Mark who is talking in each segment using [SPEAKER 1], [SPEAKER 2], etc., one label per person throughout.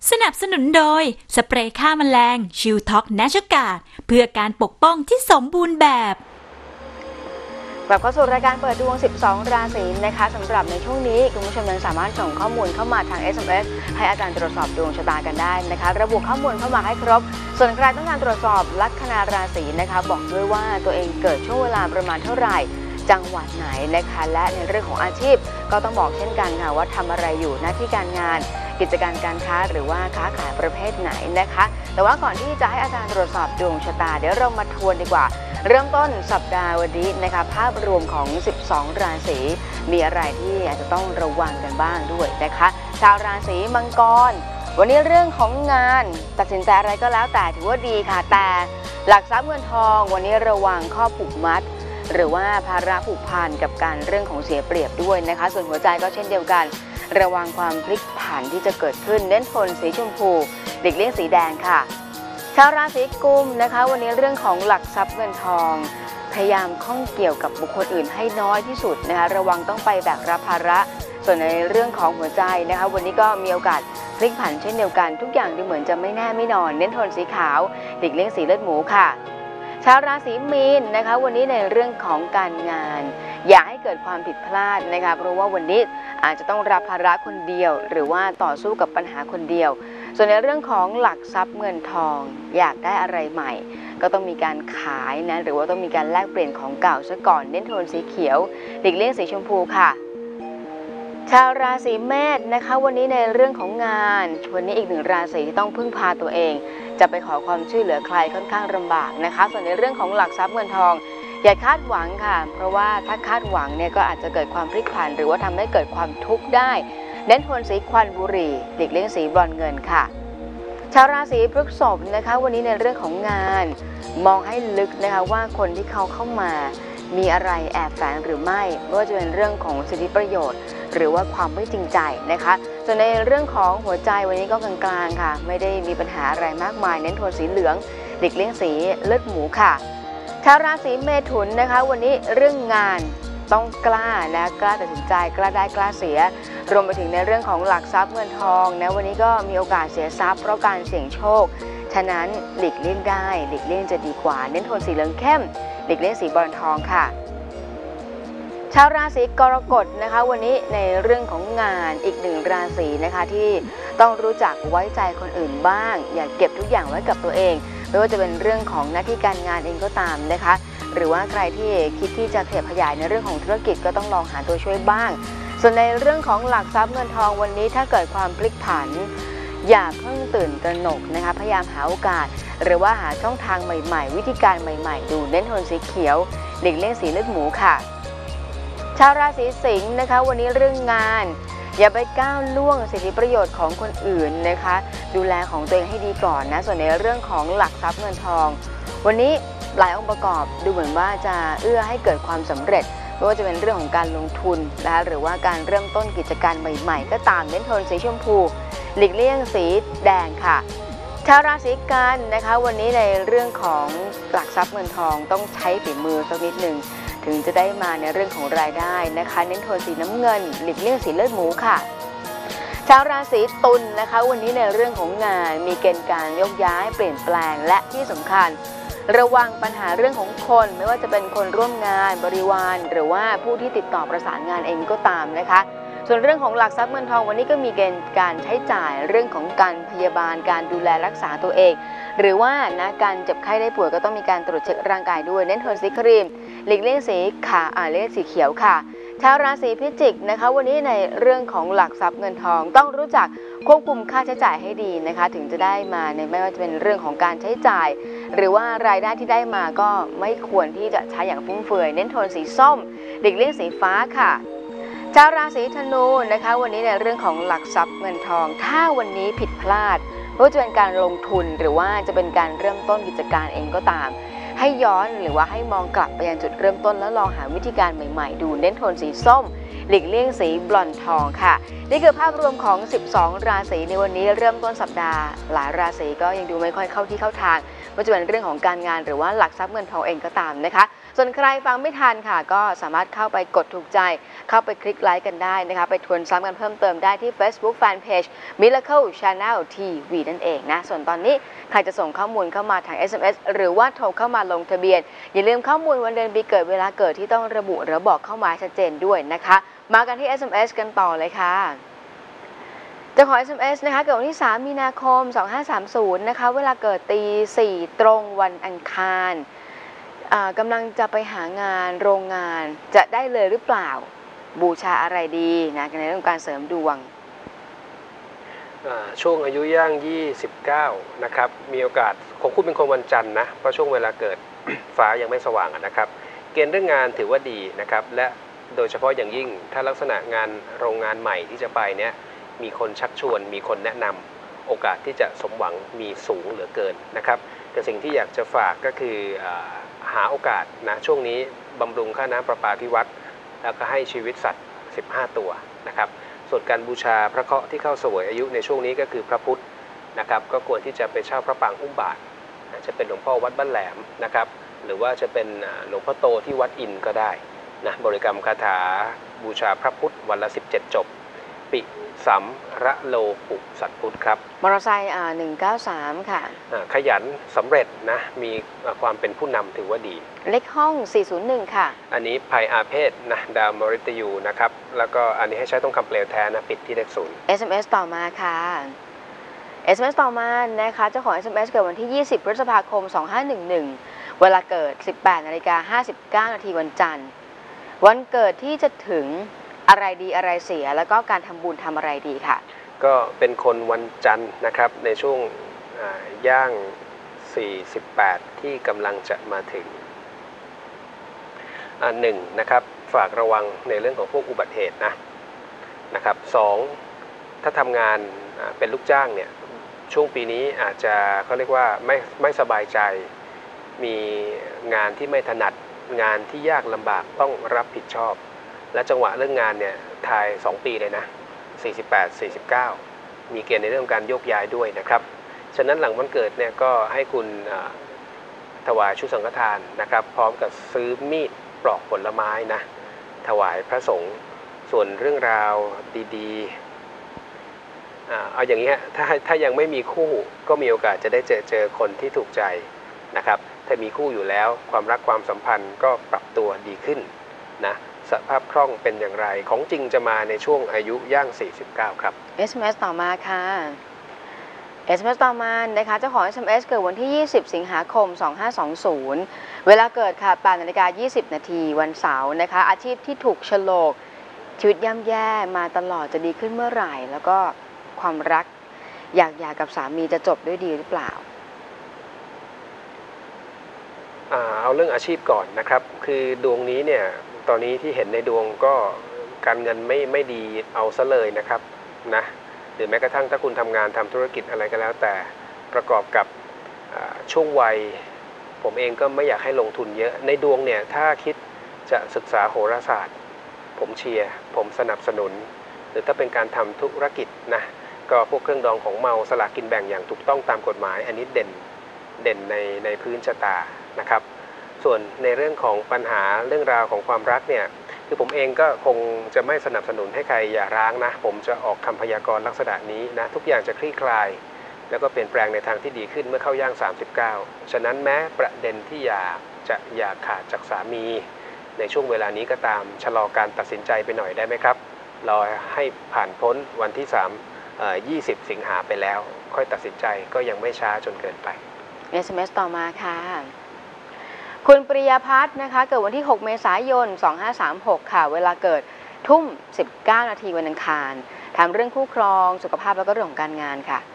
[SPEAKER 1] สนับสนุนโดยสเปรย์ฆ่าแมลงชิลท็อกแนชการ์ดเพื่อการปกป้องที่สมบูรณ์แบบ
[SPEAKER 2] กลับเข้าสู่รายการเปิดดวง 12 ราศีนะคะสำหรับในช่วงนี้คุณผู้ชมยังสามารถส่งข้อมูลเข้ามาทาง SMS ให้อาจารย์ตรวจสอบดวงชะตากันได้นะคะระบุข้อมูลเข้ามาให้ครบส่วนใครต้องการตรวจสอบลัคนาราศีนะคะบอกด้วยว่าตัวเองเกิดช่วงเวลาประมาณเท่าไหร่จังหวัดไหนนะคะและในเรื่องของอาชีพก็ต้องบอกเช่นกันค่ะว่าทำอะไรอยู่หน้าที่การงานกิจการการค้าหรือว่าค้าขายประเภทไหนนะคะแต่ว่าก่อนที่จะให้อาจารย์ตรวจสอบดวงชะตาเดี๋ยวเรามาทวนดีกว่าเริ่มต้นสัปดาห์วันนี้นะคะภาพรวมของ 12 ราศีมีอะไรที่อาจจะต้องระวังกันบ้างด้วยนะคะชาวราศีมังกรวันนี้เรื่องของงานตัดสินใจอะไรก็แล้วแต่ถือว่าดีค่ะแต่หลักทรัพย์เงินทองวันนี้ระวังข้อผูกมัดหรือว่าภาระผูกพันกับการเรื่องของเสียเปรียบด้วยนะคะส่วนหัวใจก็เช่นเดียวกันระวังความพลิกผันที่จะเกิดขึ้นเน้นโทนสีชมพูหลีกเลี่ยงสีแดงค่ะชาวราศีกุมนะคะวันนี้เรื่องของหลักทรัพย์เงินทองพยายามข้องเกี่ยวกับบุคคลอื่นให้น้อยที่สุดนะคะระวังต้องไปแบกรับภาระส่วนในเรื่องของหัวใจนะคะวันนี้ก็มีโอกาสพลิกผันเช่นเดียวกันทุกอย่างดูเหมือนจะไม่แน่ไม่นอนเน้นโทนสีขาวหลีกเลี่ยงสีเลือดหมูค่ะชาวราศีมีนนะคะวันนี้ในเรื่องของการงานอย่าให้เกิดความผิดพลาดนะคะเพราะว่าวันนี้อาจจะต้องรับภาระคนเดียวหรือว่าต่อสู้กับปัญหาคนเดียวส่วนในเรื่องของหลักทรัพย์เงินทองอยากได้อะไรใหม่ก็ต้องมีการขายนะหรือว่าต้องมีการแลกเปลี่ยนของเก่าซะก่อนเน้นโทนสีเขียวหลีกเลี่ยงสีชมพูค่ะชาวราศีเมษนะคะวันนี้ในเรื่องของงานวันนี้อีกหนึ่งราศีที่ต้องพึ่งพาตัวเองจะไปขอความช่วยเหลือใครค่อนข้างลำบากนะคะส่วนในเรื่องของหลักทรัพย์เงินทองอย่าคาดหวังค่ะเพราะว่าถ้าคาดหวังเนี่ยก็อาจจะเกิดความพลิกผันหรือว่าทำให้เกิดความทุกข์ได้เน้นโทนสีควันบุหรี่หลีกเลี่ยงสีบรอนเงินค่ะชาวราศีพฤษภนะคะวันนี้ในเรื่องของงานมองให้ลึกนะคะว่าคนที่เขาเข้ามามีอะไรแอบแฝงหรือไม่ไม่ว่าจะเป็นเรื่องของสิทธิประโยชน์หรือว่าความไม่จริงใจนะคะส่วนในเรื่องของหัวใจวันนี้ก็กลางๆค่ะไม่ได้มีปัญหาอะไรมากมายเน้นโทนสีเหลืองหลีกเลี่ยงสีเลือดหมูค่ะชาวราศีเมถุนนะคะวันนี้เรื่องงานต้องกล้านะกล้าตัดสินใจกล้าได้กล้าเสียรวมไปถึงในเรื่องของหลักทรัพย์เงินทองนะวันนี้ก็มีโอกาสเสียทรัพย์เพราะการเสี่ยงโชคฉะนั้นหลีกเลี่ยงได้หลีกเลี่ยงจะดีกว่าเน้นโทนสีเหลืองเข้มหลีกเลี่ยงสีบรอนทองค่ะชาวราศีกรกฎนะคะวันนี้ในเรื่องของงานอีกหนึ่งราศีนะคะที่ต้องรู้จักไว้ใจคนอื่นบ้างอย่าเก็บทุกอย่างไว้กับตัวเองไม่ว่าจะเป็นเรื่องของหน้าที่การงานเองก็ตามนะคะหรือว่าใครที่คิดที่จะขยายในเรื่องของธุรกิจก็ต้องลองหาตัวช่วยบ้างส่วนในเรื่องของหลักทรัพย์เงินทองวันนี้ถ้าเกิดความพลิกผันอย่าเพิ่งตื่นตระหนกนะคะพยายามหาโอกาสหรือว่าหาช่องทางใหม่ๆวิธีการใหม่ๆดูเน้นโทนสีเขียวหลีกเลี่ยงสีเลือดหมูค่ะชาวราศีสิงห์นะคะวันนี้เรื่องงานอย่าไปก้าวล่วงสิทธิประโยชน์ของคนอื่นนะคะดูแลของตัวเองให้ดีก่อนนะส่วนในเรื่องของหลักทรัพย์เงินทองวันนี้หลายองค์ประกอบดูเหมือนว่าจะเอื้อให้เกิดความสำเร็จไม่ว่าจะเป็นเรื่องของการลงทุนนะคะหรือว่าการเริ่มต้นกิจการใหม่ๆก็ตามเน้นโทนสีชมพูหลีกเลี่ยงสีแดงค่ะชาวราศีกันนะคะวันนี้ในเรื่องของหลักทรัพย์เงินทองต้องใช้ฝีมือสักนิดหนึ่งถึงจะได้มาในเรื่องของรายได้นะคะเน้นโทนสีน้ำเงินหลีกเลี่ยงสีเลือดหมูค่ะชาวราศีตุลนะคะวันนี้ในเรื่องของงานมีเกณฑ์การยกย้ายเปลี่ยนแปลงและที่สำคัญระวังปัญหาเรื่องของคนไม่ว่าจะเป็นคนร่วมงานบริวารหรือว่าผู้ที่ติดต่อประสานงานเองก็ตามนะคะส่วนเรื่องของหลักทรัพย์เงินทองวันนี้ก็มีเกณฑ์การใช้จ่ายเรื่องของการพยาบาลการดูแลรักษาตัวเองหรือว่านะการเจ็บไข้ได้ป่วยก็ต้องมีการตรวจเช็คร่างกายด้วยเน้นโทนสีครีมหลีกเลี่ยงสีเลี่ยงสีเขียวค่ะชาวราศีพิจิกนะคะวันนี้ในเรื่องของหลักทรัพย์เงินทองต้องรู้จักควบคุมค่าใช้จ่ายให้ดีนะคะถึงจะได้มาในไม่ว่าจะเป็นเรื่องของการใช้จ่ายหรือว่ารายได้ที่ได้มาก็ไม่ควรที่จะใช้อย่างฟุ่มเฟือยเน้นโทนสีส้มหลีกเลี่ยงสีฟ้าค่ะชาวราศีธนูนะคะวันนี้ในเรื่องของหลักทรัพย์เงินทองถ้าวันนี้ผิดพลาดไม่ว่าจะเป็นการลงทุนหรือว่าจะเป็นการเริ่มต้นกิจการเองก็ตามให้ย้อนหรือว่าให้มองกลับไปยังจุดเริ่มต้นแล้วลองหาวิธีการใหม่ๆดูเน้นโทนสีส้มหลีกเลี่ยงสีบลอนด์ทองค่ะนี่คือภาพรวมของ12ราศีในวันนี้เริ่มต้นสัปดาห์หลายราศีก็ยังดูไม่ค่อยเข้าที่เข้าทางว่าจะเป็นเรื่องของการงานหรือว่าหลักทรัพย์เงินทองเองก็ตามนะคะส่วนใครฟังไม่ทันค่ะก็สามารถเข้าไปกดถูกใจเข้าไปคลิกไลค์กันได้นะคะไปทวนซ้ำกันเพิ่มเติมได้ที่ Facebook Fanpage Miracle Channel TV นั่นเองนะส่วนตอนนี้ใครจะส่งข้อมูลเข้ามาทาง SMS หรือว่าโทรเข้ามาลงทะเบียนอย่าลืมข้อมูลวันเดือนปีเกิดเวลาเกิดที่ต้องระบุหรือบอกเข้ามาชัดเจนด้วยนะคะมากันที่ SMS กันต่อเลยค่ะจะขอ SMS นะคะเกิดวันที่3 มีนาคม 2530นะคะเวลาเกิดตี 4 ตรงวันอังคารกำลังจะไปหางานโรงงานจะได้เลยหรือเปล่าบูชาอะไรดีนะในเรื่องการเสริมดวง
[SPEAKER 3] ช่วงอายุย่าง 29 นะครับมีโอกาสของคุณเป็นคนวันจันทร์นะเพราะช่วงเวลาเกิด ฟ้ายังไม่สว่างนะครับเกณฑ์เรื่องงานถือว่าดีนะครับและโดยเฉพาะอย่างยิ่งถ้าลักษณะงานโรงงานใหม่ที่จะไปเนี่ยมีคนชักชวนมีคนแนะนำโอกาสที่จะสมหวังมีสูงเหลือเกินนะครับแต่สิ่งที่อยากจะฝากก็คือหาโอกาสนะช่วงนี้บำรุงค่าน้ำประปาที่วัดแล้วก็ให้ชีวิตสัตว์15 ตัวนะครับส่วนการบูชาพระเคราะห์ที่เข้าเสวยอายุในช่วงนี้ก็คือพระพุทธนะครับก็ควรที่จะไปเช่าพระปางอุ้มบาตรจะเป็นหลวงพ่อวัดบ้านแหลมนะครับหรือว่าจะเป็นหลวงพ่อโตที่วัดอินก็ได้นะบริกรรมคาถาบูชาพระพุทธวันละ17 จบปิสัมระโลปุสัตพุทธครับ
[SPEAKER 2] มอเตอร์ไซค์193ค่ะ
[SPEAKER 3] ขยันสำเร็จนะมีความเป็นผู้นำถือว่าดี
[SPEAKER 2] เลขห้อง401ค่ะ
[SPEAKER 3] อันนี้ภัยอาเพศนะดาวมฤตยูนะครับแล้วก็อันนี้ให้ใช้ต้องคำเปลวแท้นะปิดที่เลข0
[SPEAKER 2] SMS ต่อมาค่ะ SMS ต่อมานะคะเจ้าของ SMS เกิดวันที่20 พฤษภาคม 2511เวลาเกิด 18:59 น.วันจันทร์วันเกิดที่จะถึงอะไรดีอะไรเสียแล้วก็การทำบุญทำอะไรดีค่ะ
[SPEAKER 3] ก็เป็นคนวันจันทร์นะครับในช่วงย่าง48ที่กำลังจะมาถึง1นะครับฝากระวังในเรื่องของพวกอุบัติเหตุนะครับ2ถ้าทำงานเป็นลูกจ้างเนี่ยช่วงปีนี้อาจจะเขาเรียกว่าไม่สบายใจมีงานที่ไม่ถนัดงานที่ยากลำบากต้องรับผิดชอบและจังหวะเรื่องงานเนี่ยทาย2 ปีเลยนะ48 49มีเกณฑ์ในเรื่องการโยกย้ายด้วยนะครับฉะนั้นหลังวันเกิดเนี่ยก็ให้คุณถวายชุดสังฆทานนะครับพร้อมกับซื้อมีดปลอกผลไม้นะถวายพระสงฆ์ส่วนเรื่องราวดีๆเอาอย่างนี้ฮะถ้ายังไม่มีคู่ก็มีโอกาสจะได้เจอคนที่ถูกใจนะครับถ้ามีคู่อยู่แล้วความรักความสัมพันธ์ก็ปรับตัวดีขึ้นนะสภาพคล่องเป็นอย่างไรของจริงจะมาในช่วงอายุย่าง49ครับ
[SPEAKER 2] SMS ต่อมาค่ะ SMS ต่อมานะคะเจ้าของ SMS เกิดวันที่20 สิงหาคม 2520เวลาเกิดค่ะ8:20 น.วันเสาร์นะคะอาชีพที่ถูกฉลกชีวิตย่ำแย่มาตลอดจะดีขึ้นเมื่อไหร่แล้วก็ความรักอยากหย่ากับสามีจะจบด้วยดีหรือเปล่า
[SPEAKER 3] เอาเรื่องอาชีพก่อนนะครับคือดวงนี้เนี่ยตอนนี้ที่เห็นในดวงก็การเงินไม่ดีเอาซะเลยนะครับนะหรือแม้กระทั่งถ้าคุณทำงานทำธุรกิจอะไรก็แล้วแต่ประกอบกับช่วงวัยผมเองก็ไม่อยากให้ลงทุนเยอะในดวงเนี่ยถ้าคิดจะศึกษาโหราศาสตร์ผมเชียร์ผมสนับสนุนหรือถ้าเป็นการทำธุรกิจนะก็พวกเครื่องดองของเมาสลากกินแบ่งอย่างถูกต้องตามกฎหมายอันนี้เด่นในพื้นชะตานะครับส่วนในเรื่องของปัญหาเรื่องราวของความรักเนี่ยคือผมเองก็คงจะไม่สนับสนุนให้ใครอย่าร้างนะผมจะออกคำพยากรณ์ลักษณะนี้นะทุกอย่างจะคลี่คลายแล้วก็เปลี่ยนแปลงในทางที่ดีขึ้นเมื่อเข้าย่าง39ฉะนั้นแม้ประเด็นที่อยากขาดจากสามีในช่วงเวลานี้ก็ตามชะลอการตัดสินใจไปหน่อยได้ไหมครับรอให้ผ่านพ้นวันที่20 สิงหาไปแล้วค่อยตัดสินใจก็ยังไม่ช้าจนเกินไป
[SPEAKER 2] SMS ต่อมาค่ะคุณปริยพัฒน์นะคะเกิดวันที่ 6 เมษายน 2536ค่ะเวลาเกิดทุ่ม 19 นาทีวันอังคารทำเรื่องคู่ครองสุขภาพแล้วก็เรื่องของการงานค่ะ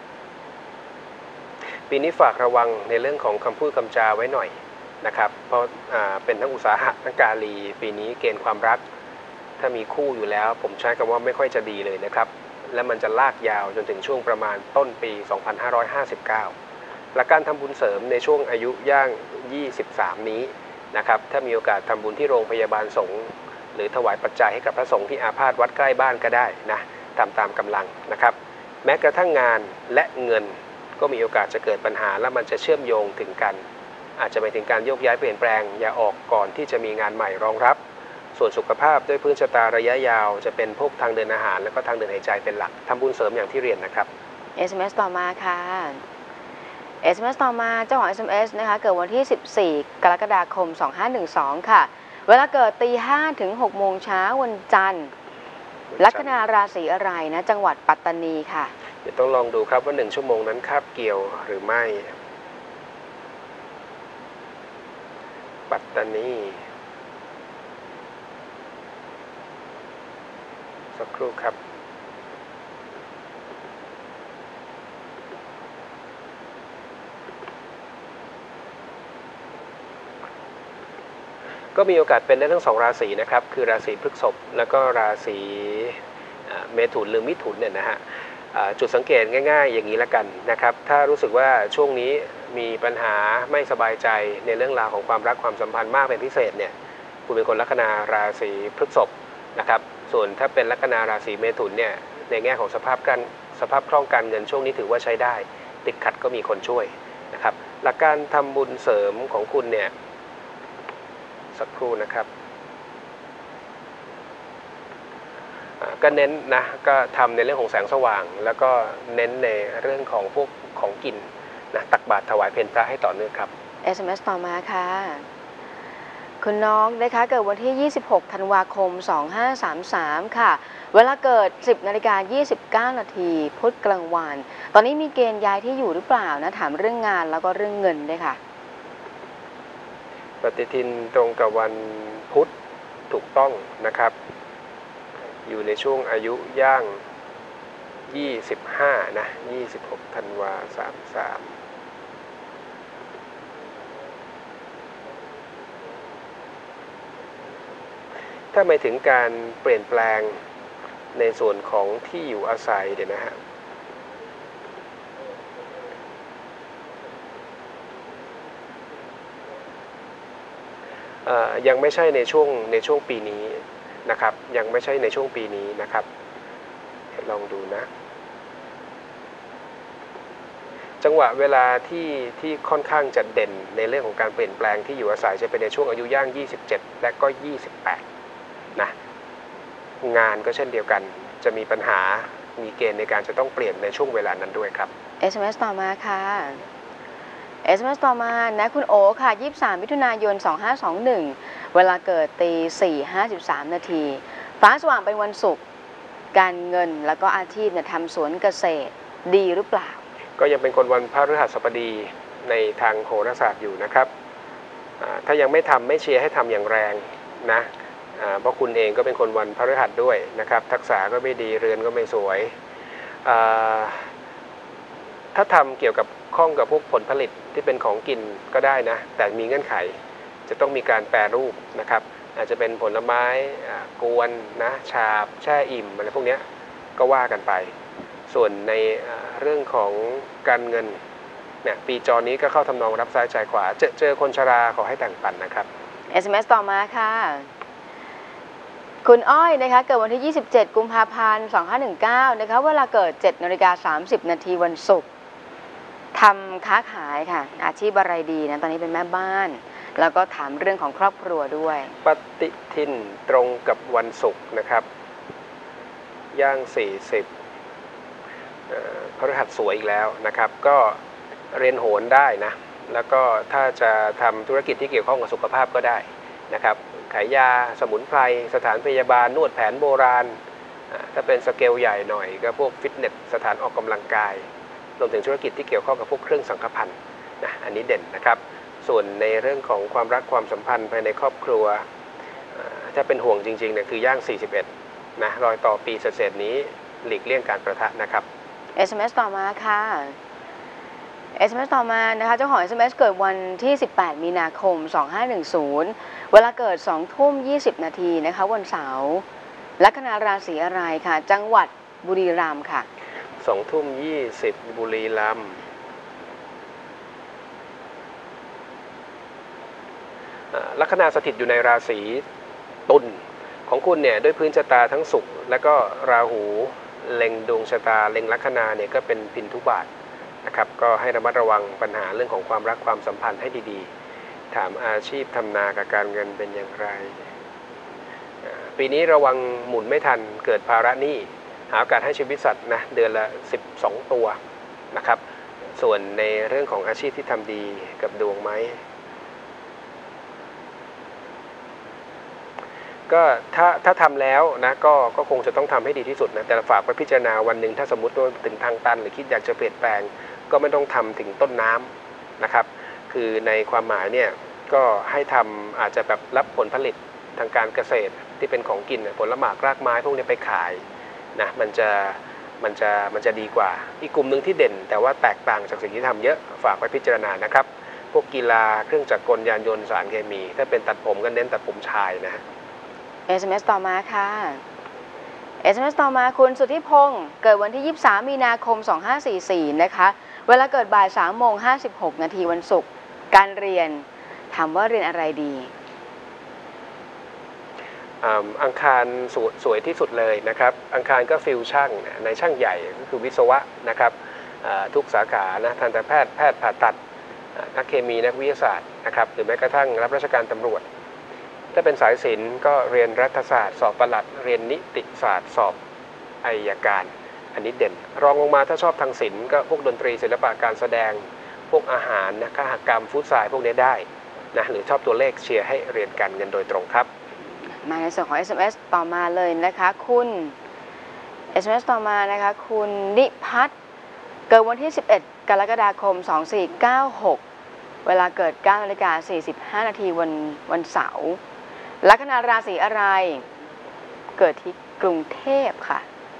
[SPEAKER 3] ปีนี้ฝากระวังในเรื่องของคำพูดคำจาไว้หน่อยนะครับเพราะเป็นทั้งอุตสาหะทั้งกาลีปีนี้เกณฑ์ความรักถ้ามีคู่อยู่แล้วผมใช้คำว่าไม่ค่อยจะดีเลยนะครับและมันจะลากยาวจนถึงช่วงประมาณต้นปี 2559และการทำบุญเสริมในช่วงอายุย่าง23นี้นะครับถ้ามีโอกาสทำบุญที่โรงพยาบาลสงฆ์หรือถวายปัจจัยให้กับพระสงฆ์ที่อาพาธวัดใกล้บ้านก็ได้นะตามกำลังนะครับแม้กระทั่งงานและเงินก็มีโอกาสจะเกิดปัญหาและมันจะเชื่อมโยงถึงกันอาจจะหมายถึงการโยกย้ายเปลี่ยนแปลงอย่าออกก่อนที่จะมีงานใหม่รองรับส่วนสุขภาพด้วยพื้นชะตาระยะยาวจะเป็นพวกทางเดินอาหารและก็ทางเดินหายใจเป็นหลักทำบุญเสริมอย่างที่เรียนนะครับ
[SPEAKER 2] SMS ต่อมาค่ะ SMS ต่อมาเจ้าของ SMS นะคะเกิดวันที่ 14 กรกฎาคม 2512 ค่ะเวลาเกิดตี 5 ถึง 6 โมงเช้าวันจันทร์ลัคนาราศีอะไรนะจังหวัดปัตตานีค่ะ
[SPEAKER 3] เดี๋ยวต้องลองดูครับว่า1 ชั่วโมงนั้นคาบเกี่ยวหรือไม่ปัตตานีสักครู่ครับก็มีโอกาสเป็นได้ทั้ง2 ราศีนะครับคือราศีพฤษภแล้วก็ราศีเมถุนหรือมิถุนเนี่ยนะฮะจุดสังเกตง่ายๆอย่างนี้ละกันนะครับถ้ารู้สึกว่าช่วงนี้มีปัญหาไม่สบายใจในเรื่องราวของความรักความสัมพันธ์มากเป็นพิเศษเนี่ยคุณเป็นคนลัคนาราศีพฤษภนะครับส่วนถ้าเป็นลัคนาราศีเมถุนเนี่ยในแง่ของสภาพคล่องการเงินช่วงนี้ถือว่าใช้ได้ติดขัดก็มีคนช่วยนะครับหลักการทำบุญเสริมของคุณเนี่ยสักครู่นะครับก็เน้นนะก็ทำในเรื่องของแสงสว่างแล้วก็เน้นในเรื่องของพวกของกินนะตักบาตรถวายเพลพระให้ต่อเนื่องครับ
[SPEAKER 2] SMS ต่อมาค่ะคุณน้องนะคะเกิดวันที่ 26 ธันวาคม 2533 ค่ะเวลาเกิด 10:29 นาทีพุธกลางวันตอนนี้มีเกณฑ์ย้ายที่อยู่หรือเปล่านะถามเรื่องงานแล้วก็เรื่องเงินด้วยค่ะ
[SPEAKER 3] ปฏิทินตรงกับวันพุธถูกต้องนะครับอยู่ในช่วงอายุย่าง 25 นะ 26 ธันวา 33ถ้าหมายถึงการเปลี่ยนแปลงในส่วนของที่อยู่อาศัยเดี๋ยวนะฮะยังไม่ใช่ในช่วงปีนี้นะครับยังไม่ใช่ในช่วงปีนี้นะครับลองดูนะจังหวะเวลาที่ค่อนข้างจะเด่นในเรื่องของการเปลี่ยนแปลงที่อยู่อาศัยจะเป็นในช่วงอายุย่าง 27 และก็ 28 นะงานก็เช่นเดียวกันจะมีปัญหามีเกณฑ์ในการจะต้องเปลี่ยนในช่วงเวลานั้นด้วยครับ
[SPEAKER 2] SMS ต่อมาค่ะ SMS ต่อมานะคุณโอค่ะ 23 มิถุนายน 2521 เวลาเกิดตี 4:53 นาทีฟ้าสว่างเป็นวันศุกร์การเงินแล้วก็อาชีพเนี่ยทำสวนเกษตรดีหรือเปล่า
[SPEAKER 3] ก็ยังเป็นคนวันพฤหัสบดีในทางโหราศาสตร์อยู่นะครับถ้ายังไม่ทำไม่เชียร์ให้ทำอย่างแรงนะเพราะคุณเองก็เป็นคนวันพฤหัสด้วยนะครับทักษะก็ไม่ดีเรือนก็ไม่สวยถ้าทำเกี่ยวกับข้องกับพวกผลผลิตที่เป็นของกินก็ได้นะแต่มีเงื่อนไขจะต้องมีการแปรรูปนะครับอาจจะเป็นผลไม้กวนนะชาบแช่อิ่มอะไรพวกนี้ก็ว่ากันไปส่วนในเรื่องของการเงินเนี่ยปีจอนี้ก็เข้าทำนองรับซ้ายจ่ายขวาเจอคนชราขอให้แต่งปันนะครับ
[SPEAKER 2] SMS ต่อมาค่ะคุณอ้อยนะคะเกิดวันที่ 27 กุมภาพันธ์ 2519 นะคะเวลาเกิด 7:30 นาทีวันศุกร์ทำค้าขายค่ะอาชีพอะไรดีนะตอนนี้เป็นแม่บ้านแล้วก็ถามเรื่องของครอบครัวด้วย
[SPEAKER 3] ปฏิทินตรงกับวันศุกร์นะครับย่าง 40พฤหัสสวยอีกแล้วนะครับก็เรียนโหรได้นะแล้วก็ถ้าจะทำธุรกิจที่เกี่ยวข้องกับสุขภาพก็ได้นะครับขายยาสมุนไพรสถานพยาบาลนวดแผนโบราณถ้าเป็นสเกลใหญ่หน่อยก็พวกฟิตเนสสถานออกกำลังกายรวมถึงธุรกิจที่เกี่ยวข้องกับพวกเครื่องสังฆพันธ์นะอันนี้เด่นนะครับส่วนในเรื่องของความรักความสัมพันธ์ภายในครอบครัวถ้าเป็นห่วงจริงๆเนี่ยคือย่าง 41 นะรอยต่อปีเศษๆนี้หลีกเลี่ยงการประทะนะครับ
[SPEAKER 2] SMS ต่อมาค่ะ SMS ต่อมานะคะเจ้าของ SMS เกิดวันที่ 18 มีนาคม 2510 เวลาเกิด 20:20 นาทีนะคะวันเสาร์ลัคนาราศีอะไรค่ะจังหวัดบุรีรัมย์ค่ะ
[SPEAKER 3] 20:20 บุรีรัมย์ลัคนาสถิตอยู่ในราศีตุลของคุณเนี่ยด้วยพื้นชะตาทั้งศุกร์และก็ราหูเล็งดวงชะตาเล็งลัคนาเนี่ยก็เป็นพินทุบาทนะครับก็ให้ระมัดระวังปัญหาเรื่องของความรักความสัมพันธ์ให้ดีถามอาชีพทำนากับการเงินเป็นอย่างไรปีนี้ระวังหมุนไม่ทันเกิดภาระหนี้หาโอกาสให้ชีวิตสัตว์นะเดือนละ12ตัวนะครับส่วนในเรื่องของอาชีพที่ทำดีกับดวงไหมก็ถ้าทำแล้วนะก็คงจะต้องทำให้ดีที่สุดนะแต่ฝากไปพิจารณาวันหนึ่งถ้าสมมติว่าถึงทางตันหรือคิดอยากจะเปลี่ยนแปลงก็ไม่ต้องทำถึงต้นน้ำนะครับคือในความหมายเนี่ยก็ให้ทำอาจจะแบบรับผลผลิตทางการเกษตรที่เป็นของกินผลหมากรากไม้พวกนี้ไปขายนะมันจะดีกว่าอีกกลุ่มหนึ่งที่เด่นแต่ว่าแตกต่างจากสิ่งที่ทำเยอะฝากไปพิจารณานะครับพวกกีฬาเครื่องจักรกลยานยนต์สารเคมีถ้าเป็นตัดผมก็เน้นตัดผมชายนะ
[SPEAKER 2] SMS ต่อมาค่ะ SMS ต่อมาคุณสุทธิพงศ์เกิดวันที่23มีนาคม2544นะคะเวลาเกิดบ่าย3:56 นาทีวันศุกร์การเรียนถามว่าเรียนอะไรดี
[SPEAKER 3] อังคารสวยที่สุดเลยนะครับอังคารก็ฟิลช่างในช่างใหญ่ก็คือวิศวะนะครับทุกสาขานะทันตแพทย์แพทย์ผ่าตัดนักเคมีนักวิทยาศาสตร์นะครับหรือแม้กระทั่งรับราชการตำรวจถ้าเป็นสายศิลป์ก็เรียนรัฐศาสตร์สอบปลัดเรียนนิติศาสตร์สอบอัยการอันนี้เด่นรองลงมาถ้าชอบทางศิลป์ก็พวกดนตรีศิลปะการแสดงพวกอาหารนะคหกรรมฟุตซาลพวกนี้ได้นะหรือชอบตัวเลขเชียร์ให้เรียนการเงินโดยตรงครับ
[SPEAKER 2] มาในส่วนของ SMS ต่อมาเลยนะคะคุณ SMS ต่อมานะคะคุณนิพัฒน์เกิดวันที่11กรกฎาคม2496เวลาเกิด 9:45 นาทีวันเสาร์ลัคนาราศีอะไรเกิดที่กรุงเทพค่ะ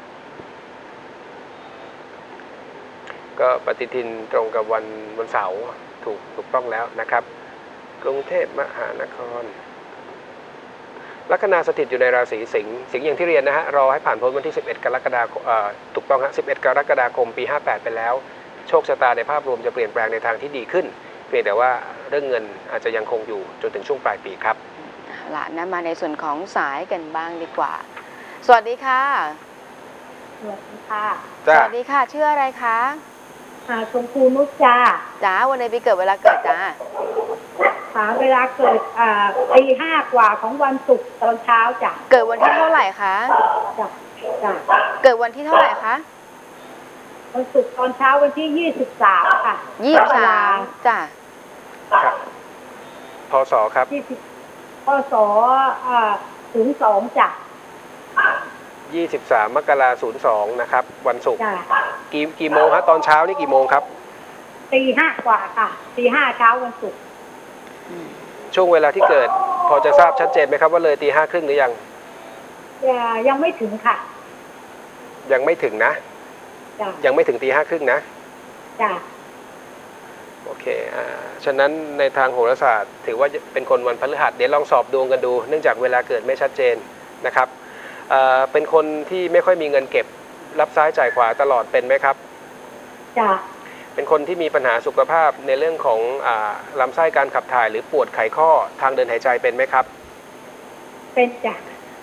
[SPEAKER 3] ก็ปฏิทินตรงกับวันเสาร์ถูกต้องแล้วนะครับกรุงเทพมหานครลัคนาสถิตอยู่ในราศีสิงห์อย่างที่เรียนนะฮะรอให้ผ่านพ้นวันที่11กรกฎาคมถูกต้องฮะ11กรกฎาคมปี58ไปแล้วโชคชะตาในภาพรวมจะเปลี่ยนแปลงในทางที่ดีขึ้นเพียงแต่ว่าเรื่องเงินอาจจะยังคงอยู่จนถึงช่วงปลายปีครับ
[SPEAKER 2] ละนะมาในส่วนของสายกันบ้างดีกว่าสวัสดีค่ะ
[SPEAKER 4] สวัสดีค่ะ
[SPEAKER 2] สวัสดีค่ะชื่ออะไรคะ
[SPEAKER 4] ชมพูนุชจ้า
[SPEAKER 2] วันในปีเกิดเวลาเกิดจ้า
[SPEAKER 4] เวลาเกิด5:00 กว่าของวันศุกร์ตอนเช้าจ้ะ
[SPEAKER 2] เกิดวันที่เท่าไหร่คะ
[SPEAKER 4] จ้ะ
[SPEAKER 2] เกิดวันที่เท่าไหร่คะ
[SPEAKER 4] วันศุกร์ตอนเช้าวันที่23ค่ะ
[SPEAKER 2] 23จ้ะ
[SPEAKER 3] พศครับ
[SPEAKER 4] พศ02จ้ะ
[SPEAKER 3] 23 มกราคม 02นะครับวันศุกร์กี่โมงครับตอนเช้านี่กี่โมงครับ
[SPEAKER 4] 4:05 กว่าค่ะ4:05เช้าวันศุกร์
[SPEAKER 3] ช่วงเวลาที่เกิดพอจะทราบชัดเจนไหมครับว่าเลย5:30หรือยัง
[SPEAKER 4] ยังไม่ถึงค่ะ
[SPEAKER 3] ยังไม่ถึงนะยังไม่ถึง5:30นะ
[SPEAKER 4] จ้ะ
[SPEAKER 3] โอเคฉะนั้นในทางโหราศาสตร์ถือว่าเป็นคนวันพฤหัสเดี๋ยวลองสอบดวงกันดูเนื่องจากเวลาเกิดไม่ชัดเจนนะครับเป็นคนที่ไม่ค่อยมีเงินเก็บรับซ้ายจ่ายขวาตลอดเป็นไหมครับ
[SPEAKER 4] จ้ะ
[SPEAKER 3] เป็นคนที่มีปัญหาสุขภาพในเรื่องของลำไส้การขับถ่ายหรือปวดไขข้อทางเดินหายใจเป็นไหมครับ
[SPEAKER 4] เป็นจ้ะ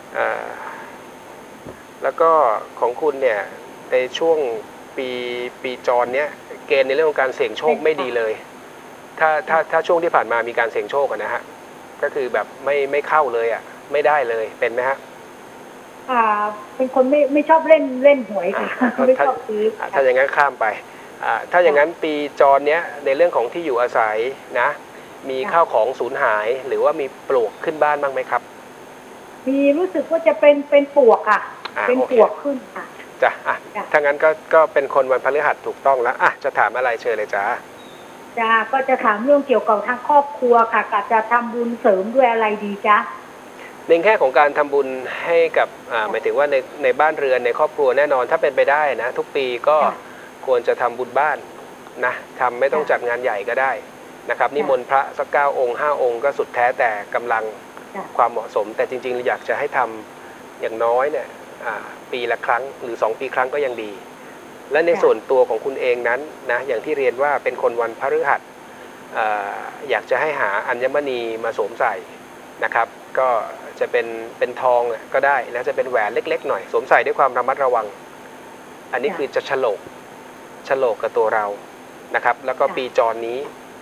[SPEAKER 3] แล้วก็ของคุณเนี่ยในช่วงปีจรเนี้ยเกณฑ์ในเรื่องของการเสี่ยงโชคไม่ดีเลยถ้าช่วงที่ผ่านมามีการเสี่ยงโชคนะฮะก็คือแบบไม่เข้าเลยไม่ได้เลยเป็นไหมฮะ
[SPEAKER 4] เป็นคนไม่ชอบเล่นหวยค่ะไม่ชอบซื้อ
[SPEAKER 3] ถ้าอย่างนั้นข้ามไปถ้าอย่างนั้นปีจรเนี้ยในเรื่องของที่อยู่อาศัยนะมีข้าวของสูญหายหรือว่ามีปลวกขึ้นบ้านบ้างไหมครับ
[SPEAKER 4] มีรู้สึกว่าจะเป็นปลวกเป็นปลวกขึ้นค่ะ
[SPEAKER 3] จ้ะถ้างั้นก็เป็นคนวันพฤหัสถูกต้องแล้วจะถามอะไรเชิญเลยจ้า
[SPEAKER 4] ก็จะถามเรื่องเกี่ยวกับทางครอบครัวค่ะกะจะทำบุญเสริมด้วยอะไรดีจ๊ะ
[SPEAKER 3] ในแง่ของการทำบุญให้กับหมายถึงว่าในบ้านเรือนในครอบครัวแน่นอนถ้าเป็นไปได้นะทุกปีก็ควรจะทำบุญบ้านนะทำไม่ต้องจัดงานใหญ่ก็ได้นะครับนิมนต์พระสัก9 องค์ 5 องค์ก็สุดแท้แต่กำลังความเหมาะสมแต่จริงๆอยากจะให้ทำอย่างน้อยเนี่ยปีละครั้งหรือ2 ปีครั้งก็ยังดีและในส่วนตัวของคุณเองนั้นนะอย่างที่เรียนว่าเป็นคนวันพฤหัสอยากจะให้หาอัญมณีมาสวมใส่นะครับก็จะเป็นทองก็ได้แล้วจะเป็นแหวนเล็กๆหน่อยสวมใส่ด้วยความระมัดระวังอันนี้คือจะฉลกกับตัวเรานะครับแล้วก็ปีจรนี้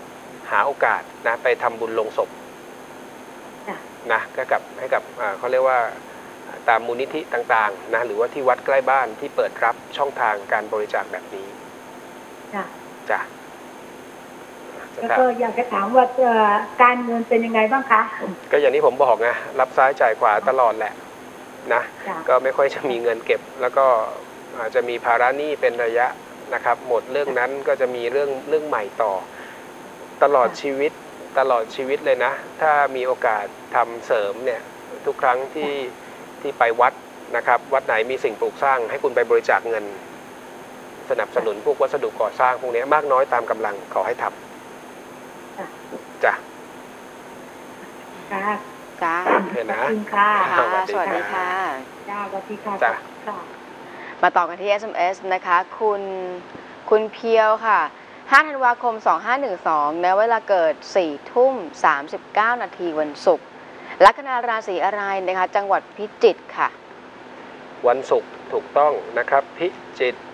[SPEAKER 3] หาโอกาสนะไปทำบุญลงศพ
[SPEAKER 4] จ้ะ
[SPEAKER 3] นะก็ให้กับเขาเรียกว่าตามมูลนิธิต่างๆนะหรือว่าที่วัดใกล้บ้านที่เปิดรับช่องทางการบริจาคแบบนี้
[SPEAKER 4] จ้ะ
[SPEAKER 3] จ้ะ
[SPEAKER 4] แล้วก็อยากจะถามว่าการเงินเป็นยังไงบ้างคะ
[SPEAKER 3] ก็อย่างที่ผมบอกไงรับซ้ายจ่ายขวาตลอดแหละนะ
[SPEAKER 4] จ้ะ
[SPEAKER 3] ก็ไม่ค่อยจะมีเงินเก็บ แล้วก็อาจจะมีภาระหนี้เป็นระยะนะครับหมดเรื่องนั้นก็จะมีเรื่องใหม่ต่อตลอดชีวิตเลยนะถ้ามีโอกาสทำเสริมเนี่ยทุกครั้งที่ไปวัดนะครับวัดไหนมีสิ่งปลูกสร้างให้คุณไปบริจาคเงิน สนับสนุนพวกวัสดุก่อสร้างพวกนี้มากน้อยตามกำลังขอให้ทำจ้ะ
[SPEAKER 4] ค่ะ
[SPEAKER 2] จ้า
[SPEAKER 3] โอเคนะ
[SPEAKER 4] ขอบคุณค่ะ
[SPEAKER 2] ค่ะสวัสดีค่ะ
[SPEAKER 4] จ้าสวัสดีค่ะ
[SPEAKER 3] จ้ะ
[SPEAKER 4] ค่ะ
[SPEAKER 2] มาต่อกันที่ SMS นะคะ คุณเพียวค่ะ 5 ธันวาคม 2512นะเวลาเกิด 4 ทุ่ม 39 นาทีวันศุกร์ลัคนาราศีอะไรนะคะ จังหวัดพิจิตรค่ะ
[SPEAKER 3] วันศุกร์ถูกต้องนะครับพิจิตร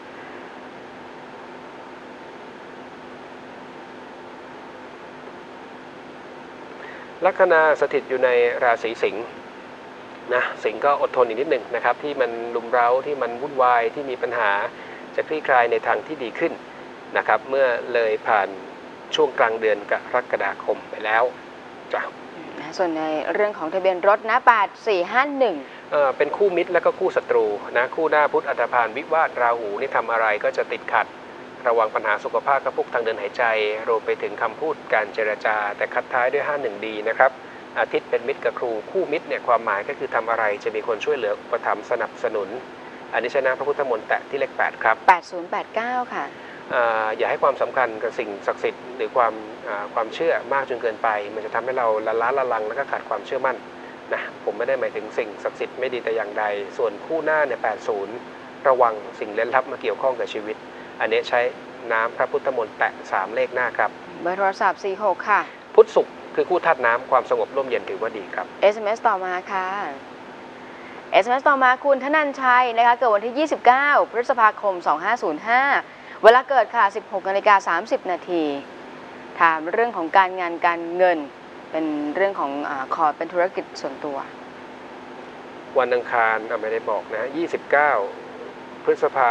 [SPEAKER 3] ลัคนาสถิตอยู่ในราศีสิงห์นะสิงห์ก็อดทนอีกนิดหนึ่งนะครับที่มันลุมเร้าที่มันวุ่นวายที่มีปัญหาจะคลี่คลายในทางที่ดีขึ้นนะครับเมื่อเลยผ่านช่วงกลางเดือนกรกฎาคมไปแล้วจ้ะ
[SPEAKER 2] ส่วนในเรื่องของทะเบียนรถนะ 8451
[SPEAKER 3] เป็นคู่มิตรและก็คู่ศัตรูนะคู่หน้าพุธอัฏฐพานวิวาทราหูนี่ทำอะไรก็จะติดขัดระวังปัญหาสุขภาพกระพุ้ทางเดินหายใจรวมไปถึงคำพูดการเจรจาแต่คัดท้ายด้วย51ดีนะครับอาทิตย์เป็นมิตรกับครูคู่มิตรเนี่ยความหมายก็คือทำอะไรจะมีคนช่วยเหลืออุปถัมภ์สนับสนุนอันนี้ชนะพระพุทธมนต์แตะที่เลข8ครับ
[SPEAKER 2] 8089 ค่ะ
[SPEAKER 3] อย่าให้ความสำคัญกับสิ่งศักดิ์สิทธิ์หรือความเชื่อมากจนเกินไปมันจะทำให้เราละล้าละลังแล้วก็ขาดความเชื่อมั่นนะผมไม่ได้หมายถึงสิ่งศักดิ์สิทธิ์ไม่ดีแต่อย่างใดส่วนคู่หน้าเนี่ย80ระวังสิ่งเล่นลับมาเกี่ยวข้องกับชีวิตอันนี้ใช้น้ำพระพุทธมนต์แตะ3เลขหน้าครับ
[SPEAKER 2] เบอร์โทรศัพท์46 ค่ะ
[SPEAKER 3] พุธศุกร์คือคู่ธาตุน้ำความสงบร่มเย็นถือว่าดีครับ
[SPEAKER 2] SMS ต่อมาค่ะ SMS ต่อมาคุณธนันชัยนะคะเกิดวันที่ 29 พฤษภาคม 2505 เวลาเกิดค่ะ 16:30 นาทีถามเรื่องของการงานการเงินเป็นเรื่องของขอเป็นธุรกิจส่วนตัว
[SPEAKER 3] วันอังคารไม่ได้บอกนะ29 พฤษภา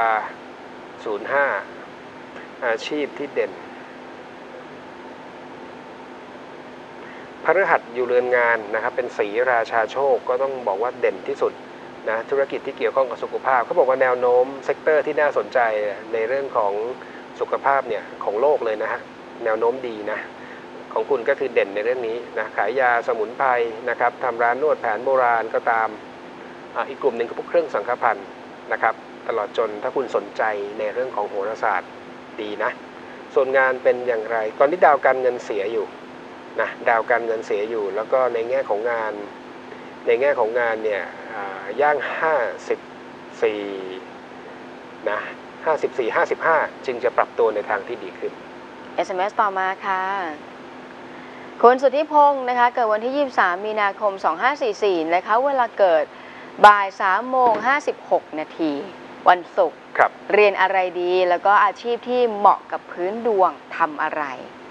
[SPEAKER 3] 05อาชีพที่เด่นพฤหัสอยู่เรือนงานนะครับเป็นสีราชาโชคก็ต้องบอกว่าเด่นที่สุดนะธุรกิจที่เกี่ยวข้องกับสุขภาพเขาบอกว่าแนวโน้มเซกเตอร์ที่น่าสนใจในเรื่องของสุขภาพเนี่ยของโลกเลยนะฮะแนวโน้มดีนะของคุณก็คือเด่นในเรื่องนี้นะขายยาสมุนไพรนะครับทำร้านนวดแผนโบราณก็ตามอีกกลุ่มหนึ่งคือพวกเครื่องสังฆพันธ์นะครับตลอดจนถ้าคุณสนใจในเรื่องของโหราศาสตร์ดีนะส่วนงานเป็นอย่างไรตอนนี้ดาวการเงินเสียอยู่นะดาวการเงินเสียอยู่แล้วก็ในแง่ของงานเนี่ยย่าง54นะ54 55จึงจะปรับตัวในทางที่ดีขึ้น
[SPEAKER 2] SMS ต่อมาค่ะคุณสุทธิพงศ์นะคะเกิดวันที่ 23 มีนาคม 2544 นะคะเวลาเกิดบ่าย 3:56 นาทีวันศุกร์เรียนอะไรดีแล้วก็อาชีพที่เหมาะกับพื้นดวงทำอะไร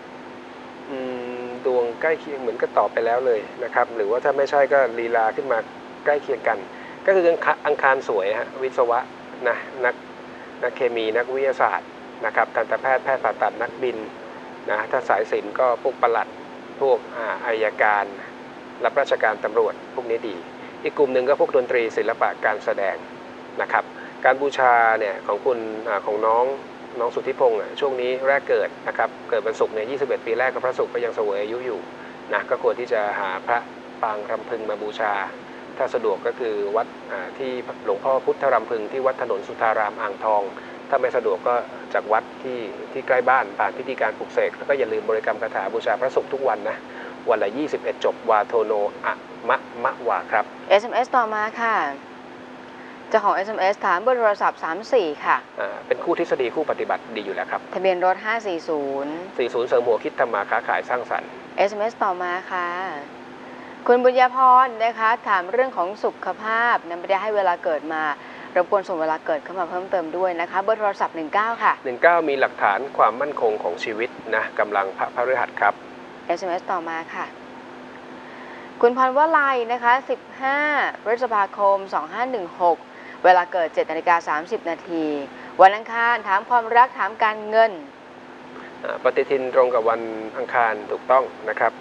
[SPEAKER 3] ดวงใกล้เคียงเหมือนก็ตอบไปแล้วเลยนะครับหรือว่าถ้าไม่ใช่ก็ลีลาขึ้นมาใกล้เคียงกันก็คืออังคารสวยฮะวิศวะนะนักเคมีนักวิทยาศาสตร์นะครับทันตแพทย์แพทย์ผ่าตัดนักบินนะถ้าสายศิลป์ก็พวกปลัดพวกอัยการรับราชการตำรวจพวกนี้ดีอีกกลุ่มหนึ่งก็พวกดนตรีศิลปะการแสดงนะครับการบูชาเนี่ยของคุณของน้องสุทธิพงศ์ช่วงนี้แรกเกิดนะครับเกิดวันศุกร์เนี่ย21 ปีแรกกับพระศุกร์ก็ยังเสวยอายุอยู่นะก็ควรที่จะหาพระปางรำพึงมาบูชาถ้าสะดวกก็คือวัดที่หลวงพ่อพุทธรำพึงที่วัดถนนสุทธารามอ่างทองถ้าไม่สะดวกก็จากวัดที่ใกล้บ้านผ่านพิธีการปลุกเสกแล้วก็อย่าลืมบริกรรมคาถาบูชาพระศุกร์ทุกวันนะวันละ21 จบวาโทโนอะมะวาครับ
[SPEAKER 2] SMS ต่อมาค่ะเจ้าของ SMS ถามเบอร์โทรศัพท์34ค่ะ
[SPEAKER 3] เป็นคู่ทฤษฎีคู่ปฏิบัติดีอยู่แล้วครับ
[SPEAKER 2] ทะเบียนรถ540
[SPEAKER 3] 40เสริมหัวคิดทำมาค้าขายสร้างสรรค์
[SPEAKER 2] SMS ต่อมาค่ะคุณบุญญาพรนะคะถามเรื่องของสุขภาพนั้นไม่ได้ให้เวลาเกิดมารบกวนส่งเวลาเกิดเข้ามาเพิ่มเติมด้วยนะคะเบอร์โทรศัพท์19ค่ะ
[SPEAKER 3] 19มีหลักฐานความมั่นคงของชีวิตนะกำลังพระพฤหัสครับ
[SPEAKER 2] SMS ต่อมาค่ะคุณพรวลัยนะคะ15 พฤษภาคม 2516 เวลาเกิด 7:30 นาทีวันอังคารถามความรักถามการเงิน
[SPEAKER 3] ปฏิทินตรงกับวันอังคารถูกต้องนะครับ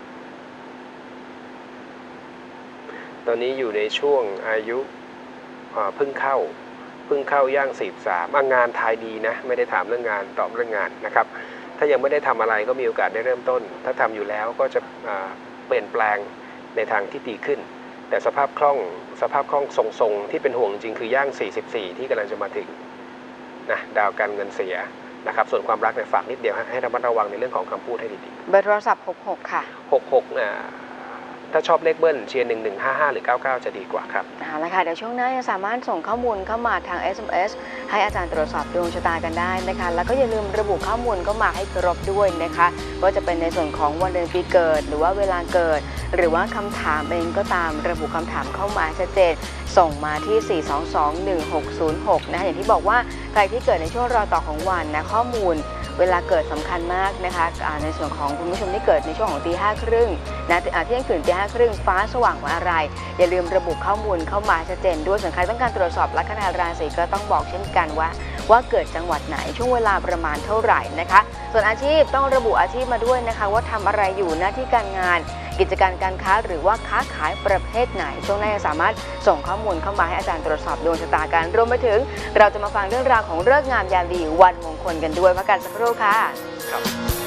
[SPEAKER 3] ตอนนี้อยู่ในช่วงอายุเพิ่งเข้าย่าง43งานทายดีนะไม่ได้ถามเรื่องงานตอบเรื่องงานนะครับถ้ายังไม่ได้ทำอะไรก็มีโอกาสได้เริ่มต้นถ้าทำอยู่แล้วก็จะเปลี่ยนแปลงในทางที่ดีขึ้นแต่สภาพคล่องทรงๆที่เป็นห่วงจริงคือย่าง44ที่กำลังจะมาถึงนะดาวการเงินเสียนะครับส่วนความรักเนี่ยฝากนิดเดียวให้ระมัดระวังในเรื่องของคำพูดให้ดี
[SPEAKER 2] ๆเบอร์โทรศัพท์66ค่ะ
[SPEAKER 3] 66ถ้าชอบเลขเบิ้ลเชียร์1155หรือ99จะดีกว่าครับ
[SPEAKER 2] เอาละค่ะเดี๋ยวช่วงหน้ายังสามารถส่งข้อมูลเข้ามาทาง SMS ให้อาจารย์ตรวจสอบดวงชะตากันได้นะคะแล้วก็อย่าลืมระบุข้อมูลเข้ามาให้ครบด้วยนะคะว่าจะเป็นในส่วนของวันเดือนปีเกิดหรือว่าเวลาเกิดหรือว่าคำถามเองก็ตามระบุคำถามเข้ามาชัดเจนส่งมาที่ 4221606นะคะอย่างที่บอกว่าใครที่เกิดในช่วงรอต่อของวันนะข้อมูลเวลาเกิดสำคัญมากนะคะในส่วนของคุณผู้ชมที่เกิดในช่วงของตี 5:30นะเที่ยงคืนตี 5:30ฟ้าสว่างกว่าอะไรอย่าลืมระบุข้อมูลเข้ามาชัดเจนด้วยส่วนใครต้องการตรวจสอบลัคนาราศีก็ต้องบอกเช่นกันว่าเกิดจังหวัดไหนช่วงเวลาประมาณเท่าไหร่นะคะส่วนอาชีพต้องระบุอาชีพมาด้วยนะคะว่าทำอะไรอยู่หน้าที่การงานกิจการการค้าหรือว่าค้าขายประเภทไหนช่วงหน้าสามารถส่งข้อมูลเข้ามาให้อาจารย์ตรวจสอบดวงชะตากันรวมไปถึงเราจะมาฟังเรื่องราวของฤกษ์งามยามดีวันมงคลกันด้วยพักกันสักครู่ค่ะ